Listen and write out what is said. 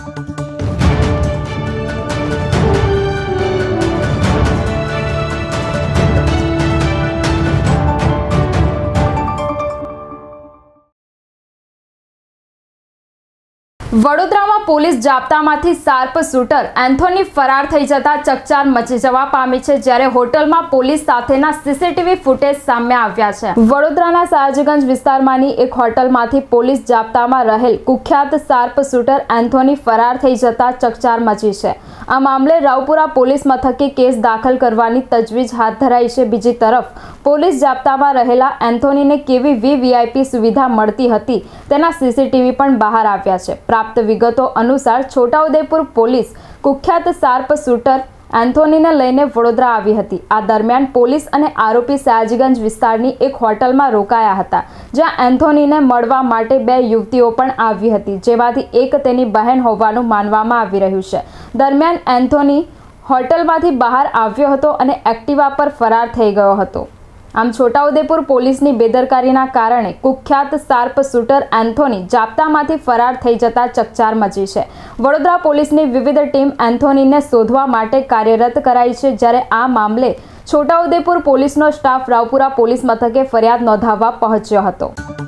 વડોદરામાં પોલીસ જાપ્તામાંથી sharp shooter Anthony ફરાર થઈ જતા ચકચાર મચી જવા પામી છે, જ્યારે હોટલમાં પોલીસ સાથેના સીસીટીવી ફૂટેજ સામે આવ્યા છે। વડોદરાના સયાજીગંજ વિસ્તારમાંની એક હોટલમાંથી પોલીસ જાપ્તામાં રહેલ કુખ્યાત શાર્પ શૂટર એન્થોની ફરાર થઈ જતા ચકચાર મચી છે। આ મામલે રાવપુરા પોલીસ મથકે કેસ દાખલ કરવાની તજવીજ હાથ ધરાઈ છે। બીજી તરફ પોલીસ જાપ્તામાં રહેલા એન્થોનીને કેવી વીવીઆઈપી સુવિધા મળતી હતી તેના સીસીટીવી પણ બહાર આવ્યા છે। પ્રાપ્ત વિગતો અનુસાર છોટાઉદેપુર પોલીસ કુખ્યાત શાર્પ શૂટર એન્થોનીને લઈને વડોદરા આવી હતી। આ દરમિયાન પોલીસ અને આરોપી સયાજીગંજ વિસ્તારની એક હોટલમાં રોકાયા હતા, જ્યાં એન્થોનીને મળવા માટે બે યુવતીઓ પણ આવી હતી, જેમાંથી એક તેની બહેન હોવાનું માનવામાં આવી રહ્યું છે। દરમિયાન એન્થોની હોટલમાંથી બહાર આવ્યો હતો અને એક્ટિવા પર ફરાર થઈ ગયો હતો। આમ છોટાઉદેપુર પોલીસની બેદરકારીના કારણે કુખ્યાત શાર્પ શૂટર એન્થોની જાપ્તામાંથી ફરાર થઈ જતા ચકચાર મચી છે। વડોદરા પોલીસની વિવિધ ટીમ એન્થોનીને શોધવા માટે કાર્યરત કરાઈ છે, જ્યારે આ મામલે છોટાઉદેપુર પોલીસનો સ્ટાફ રાવપુરા પોલીસ મથકે ફરિયાદ નોંધાવવા પહોંચ્યો હતો।